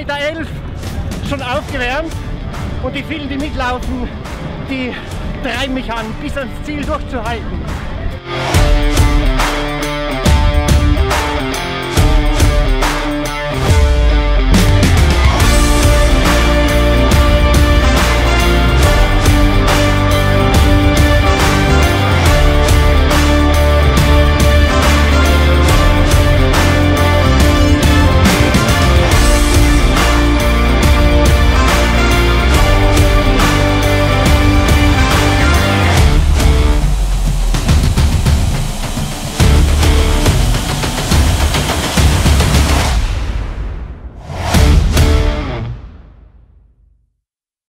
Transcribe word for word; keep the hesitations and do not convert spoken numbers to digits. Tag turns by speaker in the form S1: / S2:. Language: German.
S1: Kilometer elf schon aufgewärmt und die vielen, die mitlaufen, die treiben mich an, bis ans Ziel durchzuhalten.